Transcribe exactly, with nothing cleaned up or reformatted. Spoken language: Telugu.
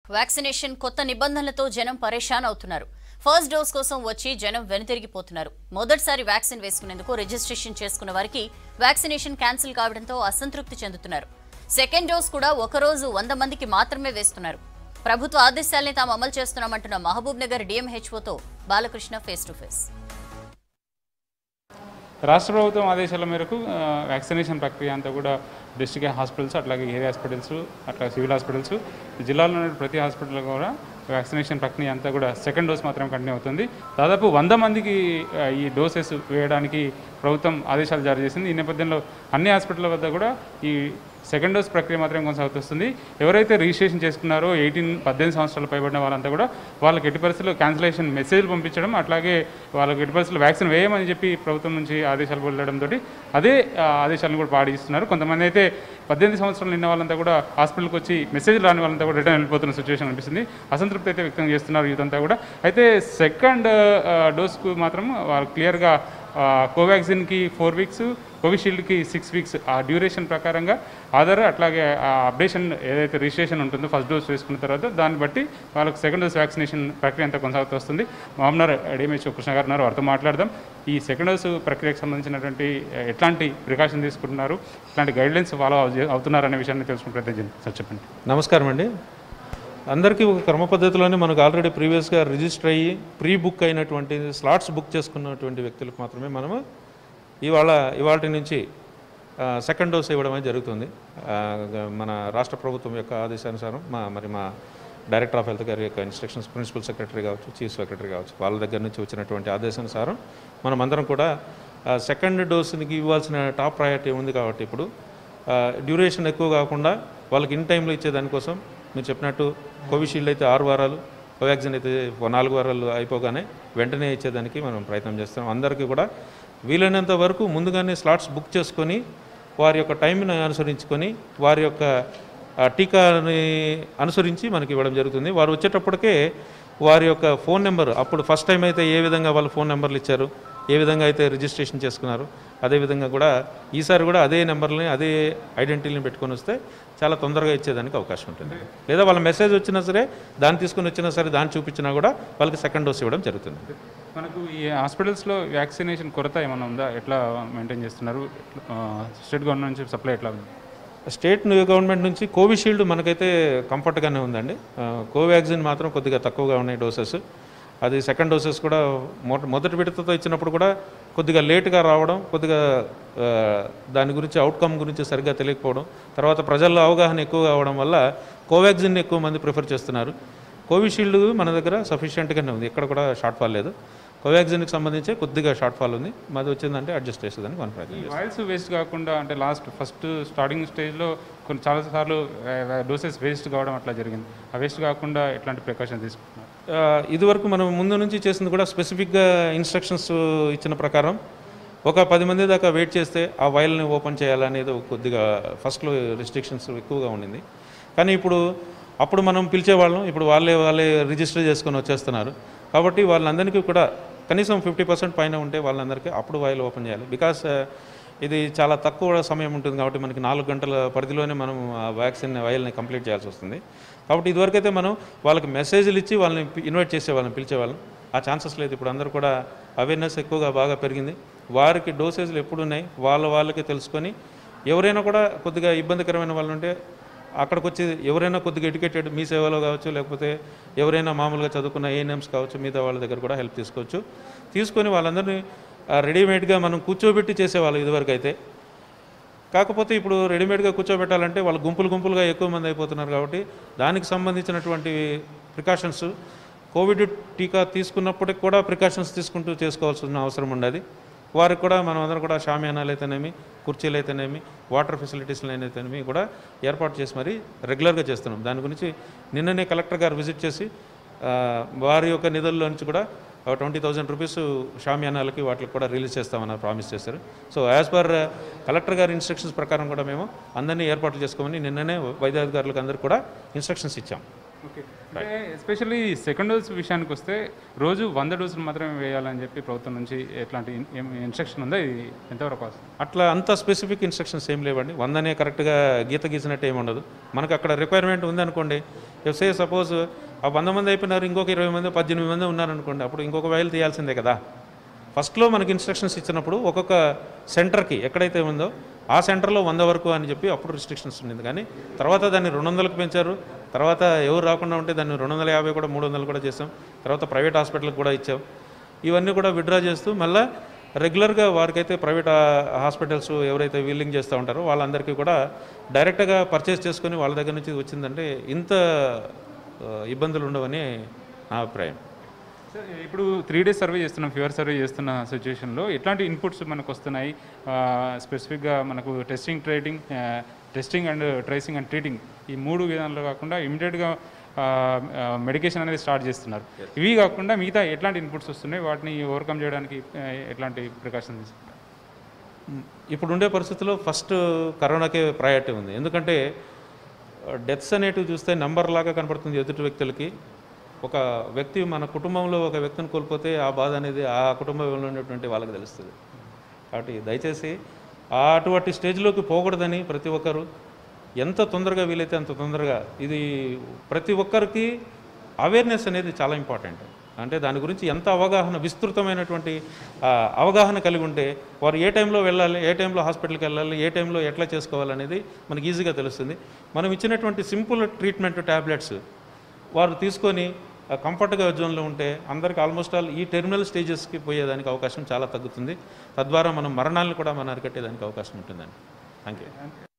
వ్యాక్సినేషన్ కొత్త నిబంధనలతో జనం పరేషాన్ అవుతున్నారు. ఫస్ట్ డోస్ కోసం వచ్చి జనం వెనుతిరిగిపోతున్నారు. మొదటిసారి వ్యాక్సిన్ వేసుకునేందుకు రిజిస్ట్రేషన్ చేసుకున్న వారికి వ్యాక్సినేషన్ క్యాన్సిల్ కావడంతో అసంతృప్తి చెందుతున్నారు. సెకండ్ డోస్ కూడా ఒకరోజు వంద మందికి మాత్రమే వేస్తున్నారు. ప్రభుత్వ ఆదేశాల్ని తాము అమలు చేస్తున్నామంటున్న మహబూబ్ నగర్ డిఎంహెచ్ఓతో బాలకృష్ణ ఫేస్ టు ఫేస్. రాష్ట్ర ప్రభుత్వం ఆదేశాల మేరకు వ్యాక్సినేషన్ ప్రక్రియ అంతా కూడా డిస్ట్రిక్ట్ హాస్పిటల్స్, అట్లాగే ఏరియా హాస్పిటల్స్, అట్లా సివిల్ హాస్పిటల్స్, జిల్లాలో ప్రతి హాస్పిటల్లో కూడా వ్యాక్సినేషన్ ప్రక్రియ అంతా కూడా సెకండ్ డోస్ మాత్రమే కంటిన్యూ అవుతుంది. దాదాపు వంద మందికి ఈ డోసెస్ వేయడానికి ప్రభుత్వం ఆదేశాలు జారీ చేసింది. ఈ నేపథ్యంలో అన్ని హాస్పిటల్ వద్ద కూడా ఈ సెకండ్ డోస్ ప్రక్రియ మాత్రమే కొనసాగుతుంది. ఎవరైతే రిజిస్ట్రేషన్ చేసుకున్నారో ఎయిటీన్ పద్దెనిమిది సంవత్సరాలు పైబడిన వాళ్ళంతా కూడా వాళ్ళకి ఎట్టి పరిస్థితుల్లో క్యాన్సిలేషన్ మెసేజ్లు పంపించడం, అట్లాగే వాళ్ళకి ఎట్టి పరిస్థితుల్లో వ్యాక్సిన్ వేయమని చెప్పి ప్రభుత్వం నుంచి ఆదేశాలు వెళ్ళడంతో అదే ఆదేశాలను కూడా పాటిస్తున్నారు. కొంతమంది అయితే పద్దెనిమిది సంవత్సరాలు నిన్న వాళ్ళంతా కూడా హాస్పిటల్కి వచ్చి మెసేజ్ రాని వాళ్ళంతా కూడా రిటర్న్ వెళ్ళిపోతున్న సిచ్యువేషన్ అనిపిస్తుంది. అసంతృప్తి అయితే వ్యక్తం చేస్తున్నారు యూత్ అంతా కూడా. అయితే సెకండ్ డోస్కు మాత్రం వాళ్ళు క్లియర్గా కోవాక్సిన్కి ఫోర్ వీక్స్ కోవిషీల్డ్కి సిక్స్ వీక్స్ ఆ డ్యూరేషన్ ప్రకారంగా ఆధార్ అట్లాగే ఆ అప్డేషన్ ఏదైతే రిజిస్ట్రేషన్ ఉంటుందో ఫస్ట్ డోస్ వేసుకున్న తర్వాత దాన్ని బట్టి వాళ్ళకి సెకండ్ డోస్ వ్యాక్సినేషన్ ప్రక్రియ అంతా కొనసాగుతూ వస్తుంది. మామూలు డిఎంహెచ్ఓ కృష్ణ గారు ఉన్నారు, వారితో మాట్లాడదాం. ఈ సెకండ్ డోస్ ప్రక్రియకు సంబంధించినటువంటి ఎట్లాంటి ప్రికాషన్ తీసుకుంటున్నారు, ఎట్లాంటి గైడ్లైన్స్ ఫాలో అవుతున్నారు అనే విషయాన్ని తెలుసుకునే ప్రయత్నం సార్ చెప్పండి. నమస్కారం అండి. అందరికీ ఒక క్రమ పద్ధతిలోనే మనకు ఆల్రెడీ ప్రీవియస్గా రిజిస్టర్ అయ్యి ప్రీ బుక్ అయినటువంటి స్లాట్స్ బుక్ చేసుకున్నటువంటి వ్యక్తులకు మాత్రమే మనము ఇవాళ ఇవాళ నుంచి సెకండ్ డోస్ ఇవ్వడం అనేది జరుగుతుంది. మన రాష్ట్ర ప్రభుత్వం యొక్క ఆదేశానుసారం మా మరి మా డైరెక్టర్ ఆఫ్ హెల్త్ గారి యొక్క ఇన్స్ట్రక్షన్స్, ప్రిన్సిపల్ సెక్రటరీ కావచ్చు, చీఫ్ సెక్రటరీ కావచ్చు, వాళ్ళ దగ్గర నుంచి వచ్చినటువంటి ఆదేశానుసారం మనం అందరం కూడా సెకండ్ డోస్కి ఇవ్వాల్సిన టాప్ ప్రయారిటీ ఉంది. కాబట్టి ఇప్పుడు డ్యూరేషన్ ఎక్కువ కాకుండా వాళ్ళకి ఇన్ టైంలో ఇచ్చేదానికోసం మీరు చెప్పినట్టు కోవిషీల్డ్ అయితే ఆరు వారాలు, కోవాక్సిన్ అయితే నాలుగు వారాలు అయిపోగానే వెంటనే ఇచ్చేదానికి మనం ప్రయత్నం చేస్తాం. అందరికీ కూడా వీలైనంత వరకు ముందుగానే స్లాట్స్ బుక్ చేసుకొని వారి యొక్క టైంని అనుసరించుకొని వారి యొక్క టీకాని అనుసరించి మనకి ఇవ్వడం జరుగుతుంది. వారు వచ్చేటప్పటికే వారి యొక్క ఫోన్ నెంబర్, అప్పుడు ఫస్ట్ టైం అయితే ఏ విధంగా వాళ్ళు ఫోన్ నెంబర్లు ఇచ్చారు, ఏ విధంగా అయితే రిజిస్ట్రేషన్ చేసుకున్నారు, అదేవిధంగా కూడా ఈసారి కూడా అదే నెంబర్ని అదే ఐడెంటిటీని పెట్టుకొని వస్తే చాలా తొందరగా ఇచ్చేదానికి అవకాశం ఉంటుంది. లేదా వాళ్ళ మెసేజ్ వచ్చినా సరే దాన్ని తీసుకుని వచ్చినా సరే దాన్ని చూపించినా కూడా వాళ్ళకి సెకండ్ డోస్ ఇవ్వడం జరుగుతుంది. మనకు ఈ హాస్పిటల్స్లో వ్యాక్సినేషన్ కొరత ఏమైనా ఉందా? ఎట్లా మెయింటైన్ చేస్తున్నారు? స్టేట్ గవర్నమెంట్ నుంచి సప్లై ఎట్లా ఉంది? స్టేట్ గవర్నమెంట్ నుంచి కోవిషీల్డ్ మనకైతే కంఫర్ట్గానే ఉందండి. కోవాక్సిన్ మాత్రం కొద్దిగా తక్కువగా ఉన్నాయి డోసెస్. అది సెకండ్ డోసెస్ కూడా మొదటి విడతతో ఇచ్చినప్పుడు కూడా కొద్దిగా లేట్గా రావడం, కొద్దిగా దాని గురించి అవుట్కమ్ గురించి సరిగ్గా తెలియకపోవడం, తర్వాత ప్రజల్లో అవగాహన ఎక్కువ కావడం వల్ల కోవాక్సిన్ ఎక్కువ మంది ప్రిఫర్ చేస్తున్నారు. కోవిషీల్డ్ మన దగ్గర సఫిషియెంట్గానే ఉంది, ఎక్కడ కూడా షార్ట్ ఫాల్ లేదు. కోవాక్సిన్కి సంబంధించి కొద్దిగా షార్ట్ ఫాల్ ఉంది, మాది వచ్చిందంటే అడ్జస్ట్ చేసేదని మన ప్రయత్నం. వాయిల్స్ వేస్ట్ కాకుండా అంటే లాస్ట్ ఫస్ట్ స్టార్టింగ్ స్టేజ్లో కొన్ని చాలాసార్లు డోసెస్ వేస్ట్ కావడం అట్లా జరిగింది. ఆ వేస్ట్ కాకుండా ఎట్లాంటి ప్రికాషన్ తీసుకుంటున్నారు? ఇదివరకు మనం ముందు నుంచి చేసింది కూడా స్పెసిఫిక్గా ఇన్స్ట్రక్షన్స్ ఇచ్చిన ప్రకారం ఒక పది మంది దాకా వెయిట్ చేస్తే ఆ వైల్ని ఓపెన్ చేయాలనేది కొద్దిగా ఫస్ట్లో రెస్ట్రిక్షన్స్ ఎక్కువగా ఉండింది. కానీ ఇప్పుడు అప్పుడు మనం పిలిచేవాళ్ళం, ఇప్పుడు వాళ్ళే వాళ్ళే రిజిస్టర్ చేసుకొని వచ్చేస్తున్నారు. కాబట్టి వాళ్ళందరికీ కూడా కనీసం ఫిఫ్టీ పర్సెంట్ పైన ఉంటే వాళ్ళందరికీ అప్పుడు వైల్ ఓపెన్ చేయాలి. బికాస్ ఇది చాలా తక్కువ సమయం ఉంటుంది కాబట్టి మనకి నాలుగు గంటల పరిధిలోనే మనం ఆ వ్యాక్సిన్ వైల్ని కంప్లీట్ చేయాల్సి వస్తుంది. కాబట్టి ఇదివరకైతే మనం వాళ్ళకి మెసేజ్లు ఇచ్చి వాళ్ళని ఇన్వైట్ చేసేవాళ్ళం, పిలిచేవాళ్ళం. ఆ ఛాన్సెస్ లేదు. ఇప్పుడు అందరూ కూడా అవేర్నెస్ ఎక్కువగా బాగా పెరిగింది. వారికి డోసేజ్లు ఎప్పుడు ఉన్నాయి వాళ్ళ వాళ్ళకి తెలుసుకొని ఎవరైనా కూడా కొద్దిగా ఇబ్బందికరమైన వాళ్ళు ఉంటే అక్కడికి వచ్చి ఎవరైనా కొద్దిగా ఎడ్యుకేటెడ్ మీ సేవలో కావచ్చు, లేకపోతే ఎవరైనా మామూలుగా చదువుకున్న ఏఎన్ఎంస్ కావచ్చు, మిగతా వాళ్ళ దగ్గర కూడా హెల్ప్ తీసుకోవచ్చు. తీసుకొని వాళ్ళందరినీ రెడీమేడ్గా మనం కూర్చోబెట్టి చేసేవాళ్ళు ఇదివరకు అయితే. కాకపోతే ఇప్పుడు రెడీమేడ్గా కూర్చోబెట్టాలంటే వాళ్ళు గుంపులు గుంపులుగా ఎక్కువ మంది అయిపోతున్నారు. కాబట్టి దానికి సంబంధించినటువంటి ప్రికాషన్స్ కోవిడ్ టీకా తీసుకున్నప్పటికి కూడా ప్రికాషన్స్ తీసుకుంటూ చేసుకోవాల్సిన అవసరం ఉండదు. వారికి కూడా మనం అందరం కూడా షామియానాలు అయితేనేమి, కుర్చీలు అయితేనేమి, వాటర్ ఫెసిలిటీస్లు అయితేనేమి కూడా ఏర్పాటు చేసి మరీ రెగ్యులర్గా చేస్తున్నాం. దాని గురించి నిన్ననే కలెక్టర్ గారు విజిట్ చేసి వారి యొక్క నిధుల్లో నుంచి కూడా ట్వంటీ థౌజండ్ రూపీస్ షామియానాలకి వాటికి కూడా రిలీజ్ చేస్తామని ప్రామిస్ చేశారు. సో యాజ్ పర్ కలెక్టర్ గారి ఇన్స్ట్రక్షన్స్ ప్రకారం కూడా మేము అందరినీ ఏర్పాట్లు చేసుకోమని నిన్ననే వైద్యాధికారులకు అందరికీ కూడా ఇన్స్ట్రక్షన్స్ ఇచ్చాం. ఓకే, అంటే ఎస్పెషల్లీ సెకండ్ డోస్ విషయానికి వస్తే రోజు వంద డోసులు మాత్రమే వేయాలని చెప్పి ప్రభుత్వం నుంచి ఎట్లాంటి ఇన్స్ట్రక్షన్ ఉందా, ఇది ఎంతవరకు వస్తుంది? అట్లా అంత స్పెసిఫిక్ ఇన్స్ట్రక్షన్స్ ఏం లేవండి. వందనే కరెక్ట్గా గీత గీసినట్టు ఏమి ఉండదు. మనకు అక్కడ రిక్వైర్మెంట్ ఉందనుకోండి, సే సపోజ్ ఆ వంద మంది అయిపోయినారు, ఇంకొక ఇరవై మంది పద్దెనిమిది మంది ఉన్నారనుకోండి, అప్పుడు ఇంకొక వైల్ తీయాల్సిందే కదా. ఫస్ట్లో మనకి ఇన్స్ట్రక్షన్స్ ఇచ్చినప్పుడు ఒక్కొక్క సెంటర్కి ఎక్కడైతే ఉందో ఆ సెంటర్లో వంద వరకు అని చెప్పి అప్పుడు రిస్ట్రిక్షన్స్ ఉండింది. కానీ తర్వాత దాన్ని రెండు వందలకు పెంచారు. తర్వాత ఎవరు రాకుండా ఉంటే దాన్ని రెండు వందల యాభై కూడా మూడు వందలు కూడా చేసాం. తర్వాత ప్రైవేట్ హాస్పిటల్కి కూడా ఇచ్చాం. ఇవన్నీ కూడా విత్డ్రా చేస్తూ మళ్ళీ రెగ్యులర్గా వారికైతే ప్రైవేట్ హాస్పిటల్స్ ఎవరైతే విల్లింగ్ చేస్తూ ఉంటారో వాళ్ళందరికీ కూడా డైరెక్ట్గా పర్చేస్ చేసుకొని వాళ్ళ దగ్గర నుంచి వచ్చిందంటే ఇంత ఇబ్బందులు ఉండవని నా అభిప్రాయం. సార్, ఇప్పుడు త్రీ డేస్ సర్వే చేస్తున్నాం, ఫీవర్ సర్వే చేస్తున్న సిచ్యువేషన్లో ఎట్లాంటి ఇన్పుట్స్ మనకు వస్తున్నాయి? స్పెసిఫిక్గా మనకు testing treating testing and tracing and treating ఈ మూడు విధానాలు కాకుండా ఇమీడియట్గా మెడికేషన్ అనేది స్టార్ట్ చేస్తున్నారు. ఇవి కాకుండా మిగతా ఎట్లాంటి ఇన్పుట్స్ వస్తున్నాయి, వాటిని ఓవర్కమ్ చేయడానికి ఎట్లాంటి ప్రికాషన్స్ తీసుకుంటారు? ఇప్పుడు ఉండే పరిస్థితుల్లో ఫస్ట్ కరోనాకే ప్రయారిటీ ఉంది. ఎందుకంటే డెత్స్ అనేటివి చూస్తే నెంబర్ లాగా కనపడుతుంది ఎదుటి వ్యక్తులకి. ఒక వ్యక్తి మన కుటుంబంలో ఒక వ్యక్తిని కోల్పోతే ఆ బాధ అనేది ఆ కుటుంబంలో ఉన్నటువంటి వాళ్ళకి తెలుస్తుంది. కాబట్టి దయచేసి ఆ అటువంటి స్టేజ్లోకి పోకూడదని ప్రతి ఒక్కరు ఎంత తొందరగా వీలైతే అంత తొందరగా, ఇది ప్రతి ఒక్కరికి అవేర్నెస్ అనేది చాలా ఇంపార్టెంట్. అంటే దాని గురించి ఎంత అవగాహన, విస్తృతమైనటువంటి అవగాహన కలిగి ఉంటే వారు ఏ టైంలో వెళ్ళాలి, ఏ టైంలో హాస్పిటల్కి వెళ్ళాలి, ఏ టైంలో ఎట్లా చేసుకోవాలనేది మనకి ఈజీగా తెలుస్తుంది. మనం ఇచ్చినటువంటి సింపుల్ ట్రీట్మెంట్ ట్యాబ్లెట్స్ వారు తీసుకొని కంఫర్ట్గా జోన్లో ఉంటే అందరికీ ఆల్మోస్ట్ ఆల్ ఈ టెర్మినల్ స్టేజెస్కి పోయేదానికి అవకాశం చాలా తగ్గుతుంది. తద్వారా మనం మరణాలను కూడా మనం అరికట్టేదానికి అవకాశం ఉంటుందండి. Thank you.